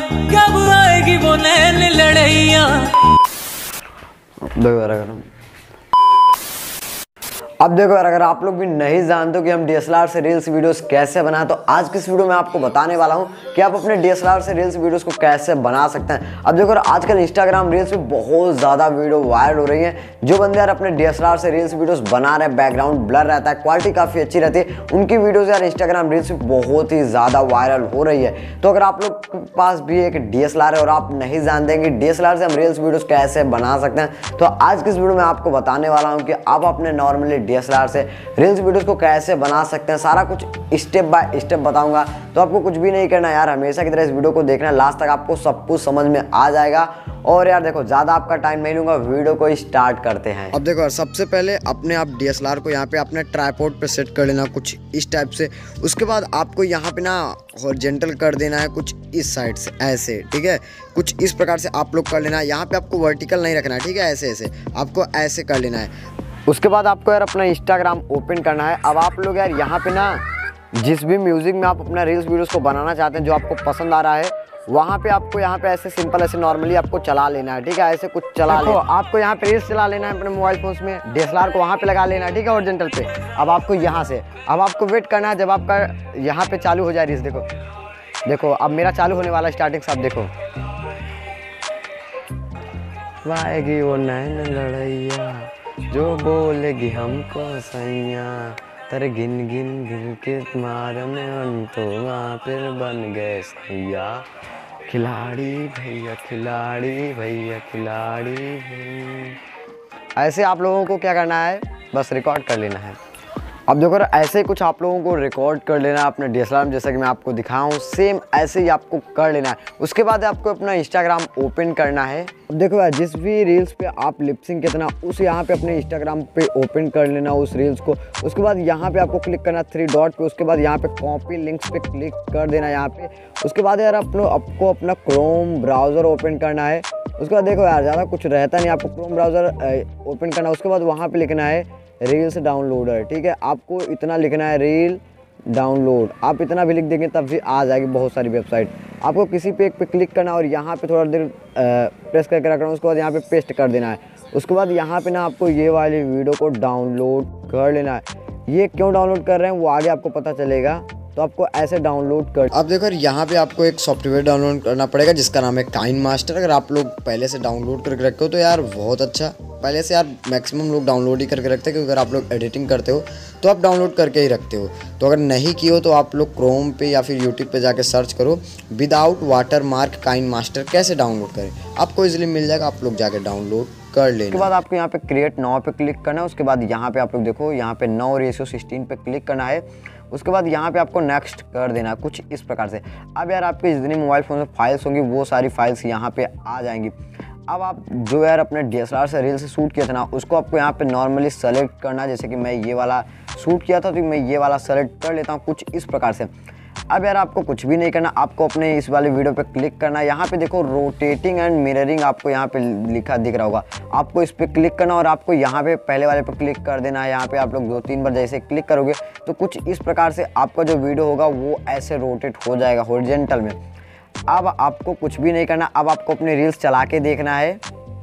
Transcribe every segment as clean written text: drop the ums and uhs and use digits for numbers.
कब आएगी वो नैन लड़ैया। अब देखो यार, अगर आप लोग भी नहीं जानते हो कि हम डीएसएलआर से रील्स वीडियोस कैसे बनाएं, तो आज की इस वीडियो में आपको बताने वाला हूं कि आप अपने डीएसएलआर से रील्स वीडियोस को कैसे बना सकते हैं। अब देखो आजकल इंस्टाग्राम रील्स में बहुत ज़्यादा वीडियो वायरल हो रही है। जो बंदे यार अपने डीएसएलआर से रील्स वीडियोस बना रहे हैं, बैकग्राउंड ब्लर रहता है, क्वालिटी काफ़ी अच्छी रहती है, उनकी वीडियोज़ यार इंस्टाग्राम रील्स में बहुत ही ज़्यादा वायरल हो रही है। तो अगर आप लोग के पास भी एक डीएसएलआर है और आप नहीं जानते कि डीएसएलआर से हम रील्स वीडियोस कैसे बना सकते हैं, तो आज की इस वीडियो में आपको बताने वाला हूँ कि आप अपने नॉर्मली डीएसएलआर से रील्स वीडियोस को कैसे बना सकते हैं। सारा कुछ स्टेप बाय स्टेप बताऊंगा, तो आपको कुछ भी नहीं करना यार, हमेशा की तरह इस वीडियो को देखना, लास्ट तक आपको सब कुछ समझ में आ जाएगा। और यार देखो, ज़्यादा आपका टाइम नहीं लूंगा, वीडियो को स्टार्ट करते हैं। अब देखो यार, सबसे पहले अपने आप डीएसएलआर को यहाँ पे अपने ट्राइपॉड पे सेट कर लेना कुछ इस टाइप से। उसके बाद आपको यहाँ पे ना हॉरिजॉन्टल कर देना है कुछ इस साइड से ऐसे, ठीक है। कुछ इस प्रकार से आप लोग कर लेना है। यहाँ पे आपको वर्टिकल नहीं रखना है, ठीक है, ऐसे ऐसे आपको ऐसे कर लेना है। उसके बाद आपको यार अपना इंस्टाग्राम ओपन करना है। अब आप लोग यार यहाँ पे ना जिस भी म्यूजिक में आप अपना रील्स वीडियोस को बनाना चाहते हैं, जो आपको पसंद आ रहा है, वहाँ पे आपको यहाँ पे ऐसे सिंपल ऐसे नॉर्मली आपको चला लेना है, ठीक है। ऐसे कुछ चला लो, आपको यहाँ पे रील्स चला लेना है अपने मोबाइल फोन में, डीएसएलआर को वहाँ पे लगा लेना है, ठीक है, हॉरिजॉन्टल पे। अब आपको यहाँ से अब आपको वेट करना है जब आपका यहाँ पे चालू हो जाए रील्स। देखो अब मेरा चालू होने वाला स्टार्टिंग से। आप देखो, वाएगी वो नैन लड़ैया, जो बोलेगी हमको सैया, तेरे गिन गिन गिन के मारने हम तो वहाँ फिर बन गए सैया। खिलाड़ी भैया खिलाड़ी भैया खिलाड़ी भैया। ऐसे आप लोगों को क्या करना है, बस रिकॉर्ड कर लेना है। अब देखो ऐसे ही कुछ आप लोगों को रिकॉर्ड कर लेना है अपने डीएसएलआर में, जैसा कि मैं आपको दिखाऊं, सेम ऐसे ही आपको कर लेना है। उसके बाद आपको अपना इंस्टाग्राम ओपन करना है। अब देखो यार, जिस भी रील्स पे आप लिपसिंग कितना उस यहाँ पे अपने इंस्टाग्राम पे ओपन कर लेना उस रील्स को। उसके बाद यहाँ पे आपको क्लिक करना 3 डॉट पे। उसके बाद यहाँ पे कॉपी लिंक्स पे क्लिक कर देना यहाँ पे। उसके बाद यार आपको अपना क्रोम ब्राउज़र ओपन करना है। उसके बाद देखो यार, ज़्यादा कुछ रहता नहीं, आपको क्रोम ब्राउज़र ओपन करना। उसके बाद वहाँ पर लिखना है रील्स डाउनलोडर, ठीक है। आपको इतना लिखना है रील डाउनलोड। आप इतना भी लिख देंगे तब भी आ जाएगी बहुत सारी वेबसाइट। आपको किसी पे एक पे क्लिक करना और यहाँ पे थोड़ा देर प्रेस करके रखना। उसके बाद यहाँ पे पेस्ट कर देना है। उसके बाद यहाँ पे ना आपको ये वाली वीडियो को डाउनलोड कर लेना है। ये क्यों डाउनलोड कर रहे हैं वो आगे आपको पता चलेगा, तो आपको ऐसे डाउनलोड कर। अब देखो यहाँ पे आपको एक सॉफ्टवेयर डाउनलोड करना पड़ेगा जिसका नाम है काइनमास्टर। अगर आप लोग पहले से डाउनलोड करके रखे हो तो यार बहुत अच्छा। पहले से यार मैक्सिमम लोग डाउनलोड ही करके रखते हैं, क्योंकि अगर आप लोग एडिटिंग करते हो तो आप डाउनलोड करके ही रखते हो। तो अगर नहीं किए हो तो आप लोग क्रोम पे या फिर यूट्यूब पे जाके सर्च करो विदाउट वाटरमार्क काइनमास्टर कैसे डाउनलोड करें, आपको इजीली मिल जाएगा। आप लोग जाके डाउनलोड कर लेना। उसके बाद आपको यहाँ पे क्रिएट नाउ पे क्लिक करना है। उसके बाद यहाँ पे आप लोग देखो, यहाँ पे 9:16 पे क्लिक करना है। उसके बाद यहाँ पे आपको नेक्स्ट कर देना है कुछ इस प्रकार से। अब यार आपके जितनी मोबाइल फ़ोन में फाइल्स होंगी वो सारी फाइल्स यहाँ पे आ जाएंगी। अब आप जो यार अपने डीएसएलआर से रील से शूट किया था ना, उसको आपको यहाँ पे नॉर्मली सेलेक्ट करना है। जैसे कि मैं ये वाला शूट किया था तो मैं ये वाला सेलेक्ट कर लेता हूँ कुछ इस प्रकार से। अब यार आपको कुछ भी नहीं करना, आपको अपने इस वाले वीडियो पे क्लिक करना है। यहाँ पे देखो रोटेटिंग एंड मिररिंग आपको यहाँ पे लिखा दिख रहा होगा, आपको इस पे क्लिक करना और आपको यहाँ पे पहले वाले पे क्लिक कर देना है। यहाँ पे आप लोग 2-3 बार जैसे क्लिक करोगे तो कुछ इस प्रकार से आपका जो वीडियो होगा वो ऐसे रोटेट हो जाएगा हॉरिजॉन्टल में। अब आपको कुछ भी नहीं करना, अब आपको अपने रील्स चला के देखना है।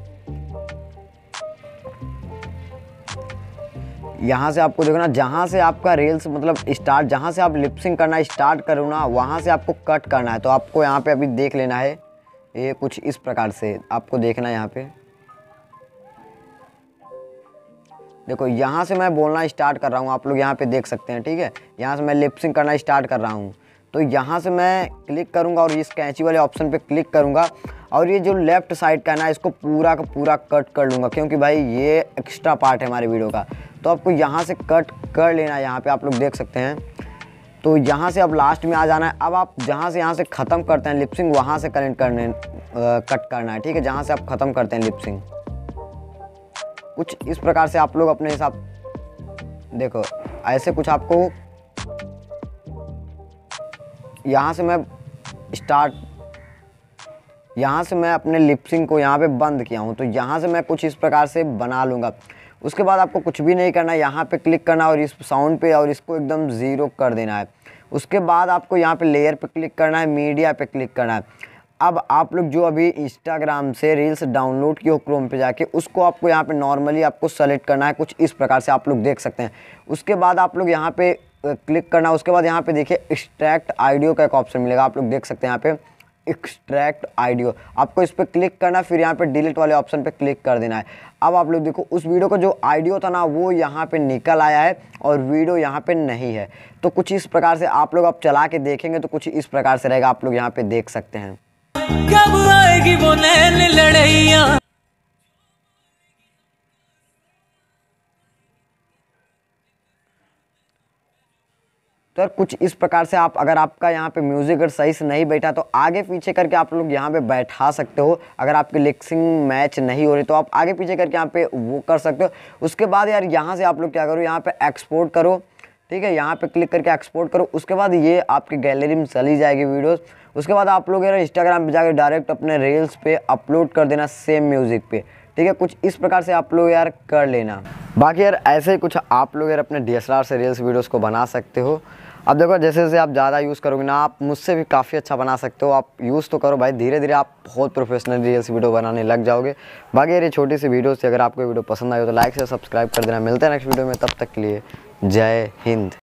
यहाँ से आपको देखो ना, जहाँ से आपका रील्स मतलब स्टार्ट, जहाँ से आप लिपसिंग करना स्टार्ट करो ना, वहाँ से आपको कट करना है। तो आपको यहाँ पे अभी देख लेना है, ये कुछ इस प्रकार से आपको देखना है। यहाँ पे देखो, यहाँ से मैं बोलना स्टार्ट कर रहा हूँ, आप लोग यहाँ पे देख सकते हैं, ठीक है। यहाँ से मैं लिपसिंग करना स्टार्ट कर रहा हूँ, तो यहाँ से मैं क्लिक करूँगा और इस कैंची वाले ऑप्शन पे क्लिक करूँगा और ये जो लेफ्ट साइड का ना, इसको पूरा का पूरा कट कर लूँगा, क्योंकि भाई ये एक्स्ट्रा पार्ट है हमारे वीडियो का। तो आपको यहाँ से कट कर लेना है, यहाँ पे आप लोग देख सकते हैं। तो यहाँ से अब लास्ट में आ जाना है। अब आप जहाँ से यहाँ से ख़त्म करते हैं लिपसिंग, वहाँ से कट करना है, ठीक है, जहाँ से आप ख़त्म करते हैं लिपसिंग। कुछ इस प्रकार से आप लोग अपने हिसाब, देखो ऐसे कुछ आपको यहाँ से मैं अपने लिपसिंग को यहाँ पे बंद किया हूँ, तो यहाँ से मैं कुछ इस प्रकार से बना लूँगा। उसके बाद आपको कुछ भी नहीं करना, यहाँ पे क्लिक करना और इस साउंड पे और इसको एकदम 0 कर देना है। उसके बाद आपको यहाँ पे लेयर पे क्लिक करना है, मीडिया पे क्लिक करना है। अब आप लोग जो अभी इंस्टाग्राम से रील्स डाउनलोड की हो क्रोम पे जाके, उसको आपको यहाँ पे नॉर्मली आपको सेलेक्ट करना है कुछ इस प्रकार से, आप लोग देख सकते हैं। उसके बाद आप लोग यहाँ पे क्लिक करना, उसके बाद यहाँ पे देखिए एक्सट्रैक्ट ऑडियो का एक ऑप्शन मिलेगा, आप लोग देख सकते हैं यहाँ पे एक्सट्रैक्ट ऑडियो, आपको इस पर क्लिक करना, फिर यहाँ पे डिलीट वाले ऑप्शन पे क्लिक कर देना है। अब आप लोग देखो उस वीडियो का जो ऑडियो था ना वो यहाँ पे निकल आया है और वीडियो यहाँ पे नहीं है। तो कुछ इस प्रकार से आप लोग अब चला के देखेंगे तो कुछ इस प्रकार से रहेगा, आप लोग यहाँ पे देख सकते हैं। कब आएगी वो नैन लड़ैया। तो यार कुछ इस प्रकार से आप, अगर आपका यहाँ पे म्यूज़िक अगर सही से नहीं बैठा तो आगे पीछे करके आप लोग यहाँ पे बैठा सकते हो। अगर आपकी लिपसिंग मैच नहीं हो रही तो आप आगे पीछे करके यहाँ पे वो कर सकते हो। उसके बाद यार यहाँ से आप लोग क्या करो, यहाँ पे एक्सपोर्ट करो, ठीक है, यहाँ पे क्लिक करके एक्सपोर्ट करो। उसके बाद ये आपकी गैलरी में चली जाएगी वीडियोस। उसके बाद आप लोग यार इंस्टाग्राम पे जाकर डायरेक्ट अपने रील्स पे अपलोड कर देना सेम म्यूज़िक पे, ठीक है। कुछ इस प्रकार से आप लोग यार कर लेना। बाकी यार ऐसे ही कुछ आप लोग यार अपने DSLR से रील्स वीडियोस को बना सकते हो। अब देखो जैसे जैसे आप ज़्यादा यूज़ करोगे ना, आप मुझसे भी काफ़ी अच्छा बना सकते हो। आप यूज़ तो करो भाई, धीरे धीरे आप बहुत प्रोफेशनल रील्स वीडियो बनाने लग जाओगे। बाकी यार ये छोटी सी वीडियो से अगर आपको वीडियो पसंद आई हो तो लाइक से सब्सक्राइब कर देना। मिलते हैं नेक्स्ट वीडियो में, तब तक के लिए जय हिंद।